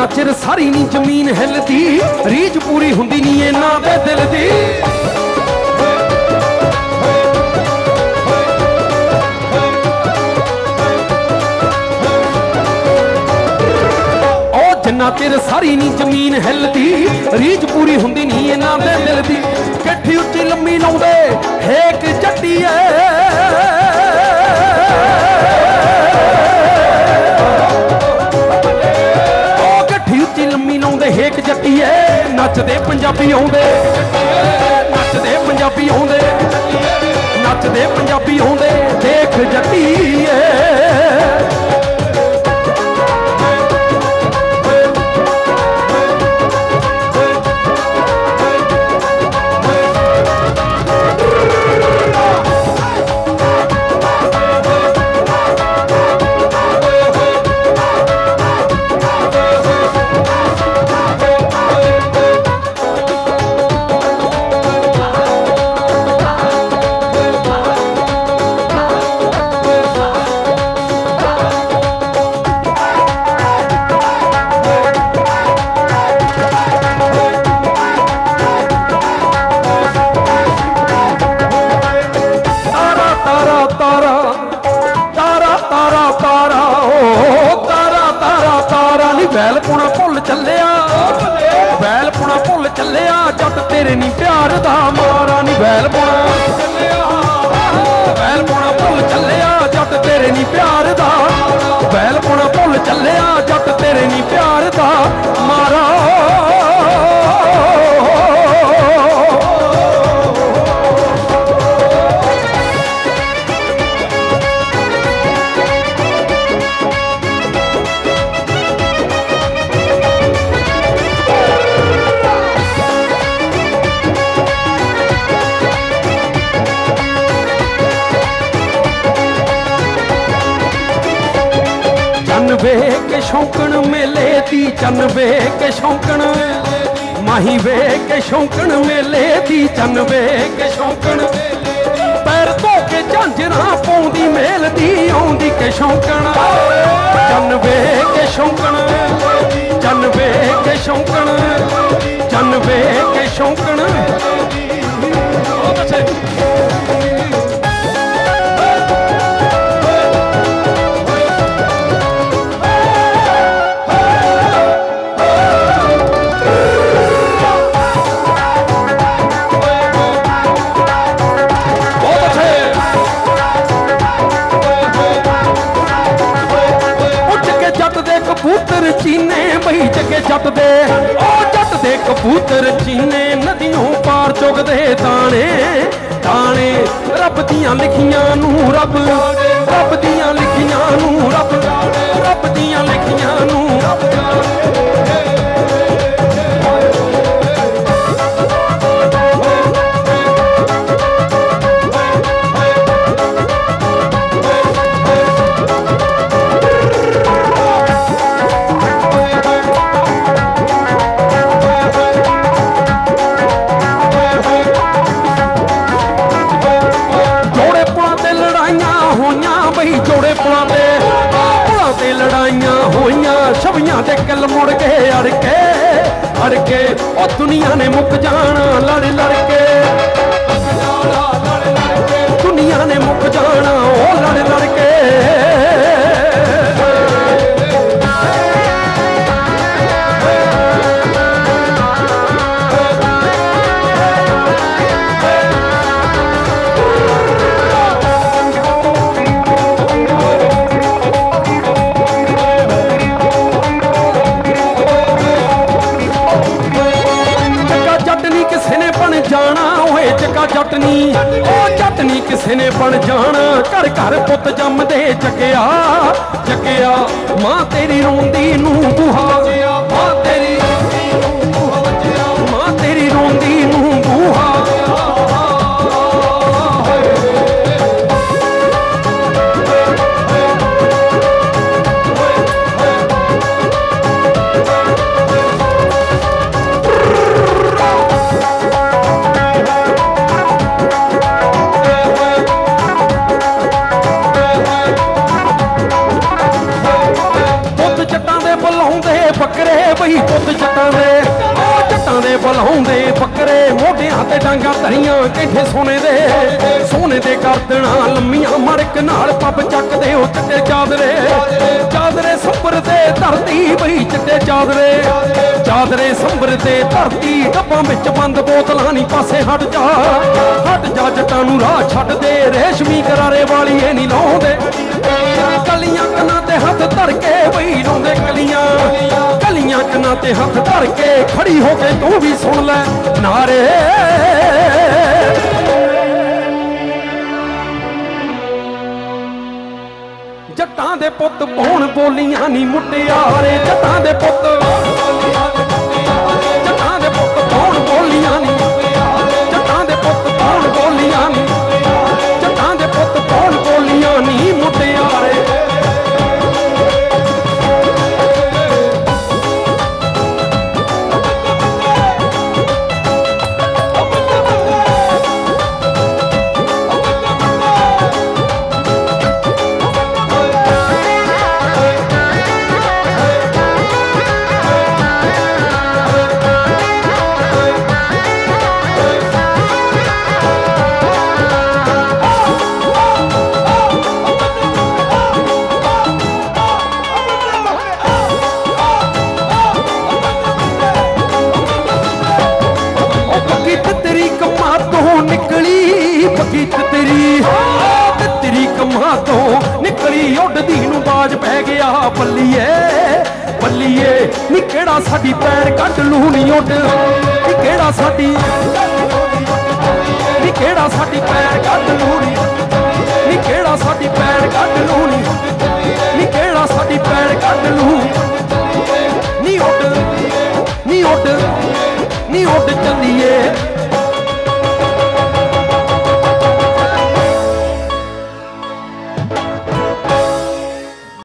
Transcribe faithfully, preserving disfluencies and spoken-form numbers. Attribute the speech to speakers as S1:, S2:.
S1: चिर सारी नी जमीन हिलदी, रीझ पूरी हुंदी नी इन्हां दे दिल दी। जिन्ना चिर सारी नी जमीन हिलदी, रीझ पूरी हुंदी नी इन्हां दे दिल दी। कट्ठी उच्ची लम्मी लाउंदे हेक जट्टीए, ओ कट्ठी उच्ची लम्मी लाउंदे हेक जट्टीए। नचदे पंजाबी आउंदे, नचदे पंजाबी आउंदे, नचदे पंजाबी आउंदे देख जट्टीए। बैलपुणा भुल चलिया, बैलपुणा भुल चलिया, जट तेरे नी प्यार दा मारा नी। बैलपुणा बैलपुणा भुल चलिया, जट तेरे नी प्यार दा। बैलपुणा भुल चलिया, जट तेरे नी प्यार दा मारा। चन वेख के शौकण मेले दी, चन वेख के शौकण, माही वेख के शौकण मेले दी। चन वेख के शौकण, पैर धो के झांजरा पाउंदी मेल दी आउंदी के शौकण। चन वेख के शौकण, चन वेख के शौकण, चन वेख के शौकण। कबूतर चीने बही जगे जट दे, ओ जट दे कबूतर चीने नदियों पार चुगदे दाने दाने। रब दियां लिखियां नू रब, रब दियां लिखियां नू रब, रब दियां लिखियां नू रब। जोड़े पुलां दे पुलां ते लड़ाइयां होइयां, छवियां ते कल मुड़ के अड़ के अड़ के। ओ दुनिया ने मुक जाना लड़ लड़ के, दुनिया ने मुक जाना ओ लड़ लड़ के। जटनी ओ जटनी किसे ने बन जाना, घर घर पुत जमदे जगिया जगिया। मां तेरी रोंदी नू बूहा, मां तेरी मां तेरी रोंदी नू बूहा। ਧੀ ਪੁੱਤ ਜੱਟਾਂ ਦੇ ਜੱਟਾਂ ਦੇ ਬੁਲਾਉਂਦੇ ਬੱਕਰੇ ਮੋਢਿਆਂ ਤੇ ਡਾਂਗਾ ਧਰੀਆਂ ਕੈਂਠੇ ਸੋਨੇ ਦੇ ਸੋਨੇ ਦੇ ਗਰਦਨਾਂ ਲੰਮੀਆਂ ਮੜਕ ਨਾਲ ਪੱਬ ਚੱਕਦੇ ਉਹ ਚਿੱਟੇ ਚਾਦਰੇ ਚਾਦਰੇ ਸੰਭਰ ਤੇ ਧਰਤੀ ਬਈ ਚਿੱਟੇ ਚਾਦਰੇ ਚਾਦਰੇ ਸੰਭਰ ਤੇ ਧਰਤੀ ਡੱਬਾਂ ਵਿੱਚ ਬੰਦ ਬੋਤਲਾਂ ਨਹੀਂ ਪਾਸੇ ਹਟ ਜਾ ਹਟ ਜਾ ਜੱਟਾਂ ਨੂੰ ਰਾਹ ਛੱਡ ਦੇ ਰੇਸ਼ਮੀ ਕਰਾਰੇ ਵਾਲੀ ਇਹ ਨਹੀਂ ਲਾਉਂਦੇ ਕਲੀਆਂ ਕੰਨਾਂ ਤੇ ਹੱਥ ਧਰ ਕੇ ਬਈ ਲਾਉਂਦੇ ਕਲੀਆਂ ਕਲੀਆਂ ਕੰਨਾਂ ਤੇ ਹੱਥ ਧਰ ਕੇ ਖੜੀ ਹੋ ਕੇ ਤੂੰ ਵੀ ਸੁਣ ਲੈ ਨਾਰੇ ਜੱਟਾਂ ਦੇ ਪੁੱਤ ਪਾਉਣ ਬੋਲੀਆਂ ਨੀ ਮੁਟਿਆਰੇ ਜੱਟਾਂ ਦੇ ਪੁੱਤ ਜੱਟਾਂ ਦੇ ਪੁੱਤ ਪਾਉਣ ਬੋਲੀਆਂ ਨੀ ਜੱਟਾਂ ਦੇ ਪੁੱਤ ਪਾਉਣ ਬੋਲੀਆਂ ਨੀ ਜੱਟਾਂ ਦੇ ਪੁੱਤ ਪਾਉਣ ਬੋਲੀਆਂ ਨੀ ਮੁਟਿਆਰੇ ਨਿਕਲੀ ਬਗੀਚ ਤੇਰੀ ਤੇ ਤੇਰੀ ਕੰਮਾਂ ਤੋਂ ਨਿਕਲੀ ਉੱਡਦੀ ਨੂੰ ਬਾਜ ਪੈ ਗਿਆ ਬੱਲੀਏ ਬੱਲੀਏ ਨੀ ਕਿਹੜਾ ਸਾਡੀ ਪੈਰ ਕੱਢ ਲੂ ਨੀ ਉੱਡ ਨੀ ਕਿਹੜਾ ਸਾਡੀ ਨੀ ਕਿਹੜਾ ਸਾਡੀ ਪੈਰ ਕੱਢ ਲੂ ਨੀ ਨੀ ਕਿਹੜਾ ਸਾਡੀ ਪੈਰ ਕੱਢ ਲੂ ਨੀ ਨੀ ਕਿਹੜਾ ਸਾਡੀ ਪੈਰ ਕੱਢ ਲੂ ਨੀ ਉੱਡ ਨੀ ਉੱਡ ਨੀ ਉੱਡ ਚੱਲੀਏ